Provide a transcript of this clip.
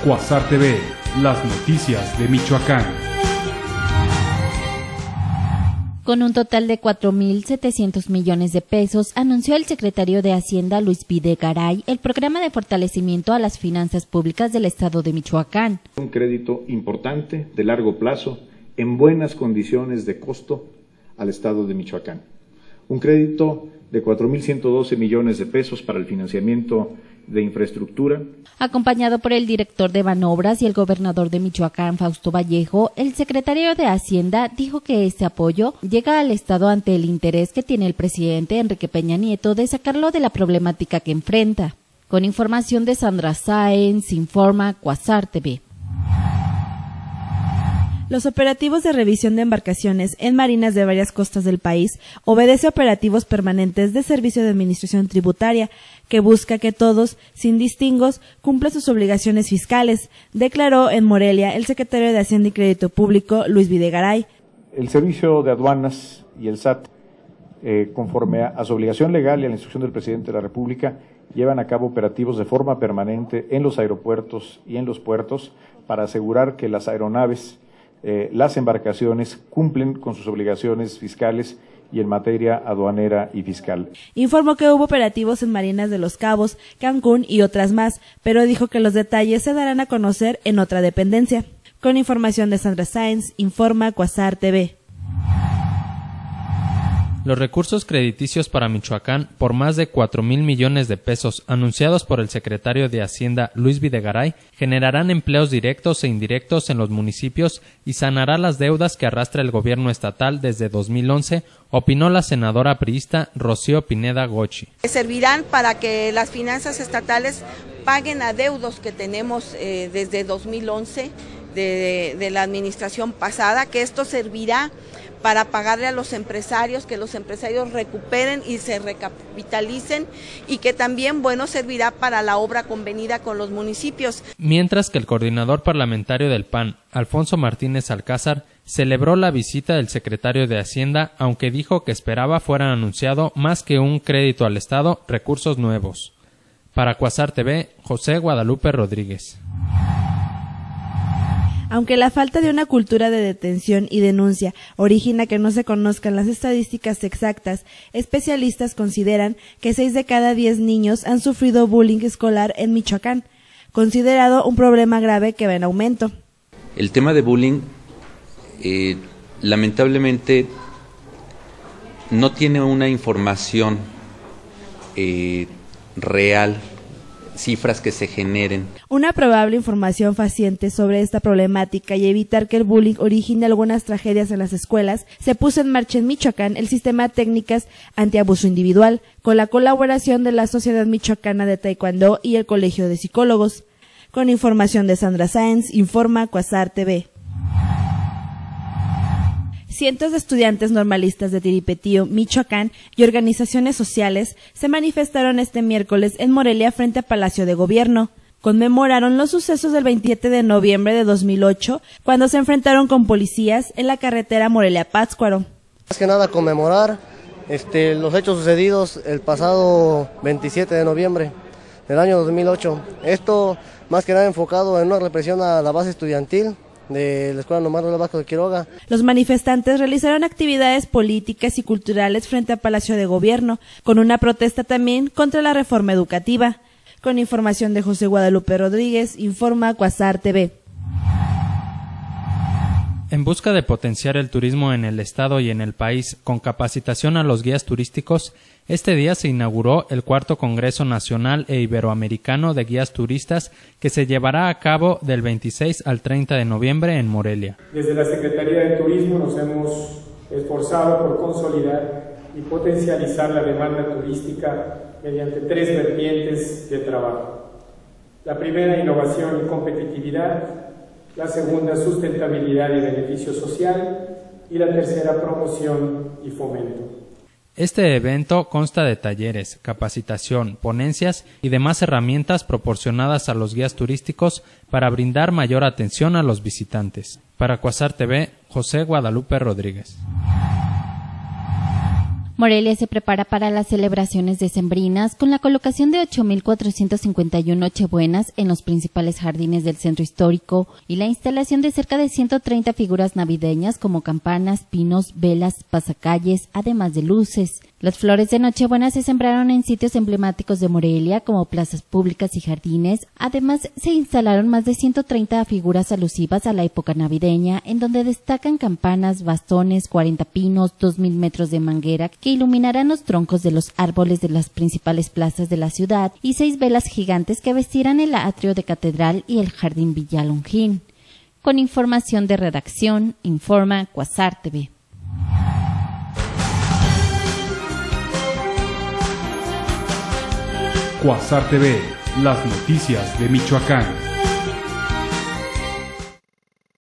Cuasar TV, las noticias de Michoacán. Con un total de 4.700 millones de pesos, anunció el secretario de Hacienda Luis Videgaray el programa de fortalecimiento a las finanzas públicas del estado de Michoacán. Un crédito importante de largo plazo en buenas condiciones de costo al estado de Michoacán. Un crédito de 4.112 millones de pesos para el financiamiento de infraestructura. Acompañado por el director de Banobras y el gobernador de Michoacán, Fausto Vallejo, el secretario de Hacienda dijo que este apoyo llega al estado ante el interés que tiene el presidente Enrique Peña Nieto de sacarlo de la problemática que enfrenta. Con información de Sandra Sáenz, informa Cuasar TV. Los operativos de revisión de embarcaciones en marinas de varias costas del país obedece a operativos permanentes de Servicio de Administración Tributaria, que busca que todos, sin distingos, cumplan sus obligaciones fiscales, declaró en Morelia el secretario de Hacienda y Crédito Público, Luis Videgaray. El Servicio de Aduanas y el SAT, conforme a su obligación legal y a la instrucción del presidente de la República, llevan a cabo operativos de forma permanente en los aeropuertos y en los puertos para asegurar que las aeronaves, las embarcaciones cumplen con sus obligaciones fiscales y en materia aduanera y fiscal. Informó que hubo operativos en marinas de Los Cabos, Cancún y otras más, pero dijo que los detalles se darán a conocer en otra dependencia. Con información de Sandra Sáenz, informa Cuasar TV. Los recursos crediticios para Michoacán por más de 4,000 millones de pesos anunciados por el secretario de Hacienda Luis Videgaray generarán empleos directos e indirectos en los municipios y sanará las deudas que arrastra el gobierno estatal desde 2011, opinó la senadora priista Rocío Pineda Gochi. Servirán para que las finanzas estatales paguen adeudos que tenemos desde 2011 de la administración pasada, que esto servirá para pagarle a los empresarios, que los empresarios recuperen y se recapitalicen, y que también, servirá para la obra convenida con los municipios. Mientras que el coordinador parlamentario del PAN, Alfonso Martínez Alcázar, celebró la visita del secretario de Hacienda, aunque dijo que esperaba fuera anunciado más que un crédito al Estado, recursos nuevos. Para Cuasar TV, José Guadalupe Rodríguez. Aunque la falta de una cultura de detención y denuncia origina que no se conozcan las estadísticas exactas, especialistas consideran que 6 de cada 10 niños han sufrido bullying escolar en Michoacán, considerado un problema grave que va en aumento. El tema de bullying, lamentablemente, no tiene una información real, cifras que se generen. Una probable información fehaciente sobre esta problemática y evitar que el bullying origine algunas tragedias en las escuelas, se puso en marcha en Michoacán el sistema técnicas antiabuso individual, con la colaboración de la Sociedad Michoacana de Taekwondo y el Colegio de Psicólogos. Con información de Sandra Sáenz, informa Cuasar TV. Cientos de estudiantes normalistas de Tiripetío, Michoacán, y organizaciones sociales se manifestaron este miércoles en Morelia frente a Palacio de Gobierno. Conmemoraron los sucesos del 27 de noviembre de 2008, cuando se enfrentaron con policías en la carretera Morelia-Pátzcuaro. Más que nada conmemorar los hechos sucedidos el pasado 27 de noviembre del año 2008. Esto más que nada enfocado en una represión a la base estudiantil de la Escuela Nomar Lola Vázquez de Quiroga. Los manifestantes realizaron actividades políticas y culturales frente a Palacio de Gobierno, con una protesta también contra la reforma educativa. Con información de José Guadalupe Rodríguez, informa Cuasar TV. En busca de potenciar el turismo en el estado y en el país con capacitación a los guías turísticos, este día se inauguró el 4º Congreso Nacional e Iberoamericano de Guías Turistas, que se llevará a cabo del 26 al 30 de noviembre en Morelia. Desde la Secretaría de Turismo nos hemos esforzado por consolidar y potencializar la demanda turística mediante 3 vertientes de trabajo. La primera, innovación y competitividad; la segunda, sustentabilidad y beneficio social; y la tercera, promoción y fomento. Este evento consta de talleres, capacitación, ponencias y demás herramientas proporcionadas a los guías turísticos para brindar mayor atención a los visitantes. Para Cuasar TV, José Guadalupe Rodríguez. Morelia se prepara para las celebraciones decembrinas con la colocación de 8.451 nochebuenas en los principales jardines del centro histórico y la instalación de cerca de 130 figuras navideñas como campanas, pinos, velas, pasacalles, además de luces. Las flores de Nochebuena se sembraron en sitios emblemáticos de Morelia como plazas públicas y jardines. Además, se instalaron más de 130 figuras alusivas a la época navideña, en donde destacan campanas, bastones, 40 pinos, 2.000 metros de manguera que iluminarán los troncos de los árboles de las principales plazas de la ciudad y 6 velas gigantes que vestirán el atrio de Catedral y el Jardín Villalongín. Con información de redacción, informa Cuasar TV. Cuasar TV, las noticias de Michoacán.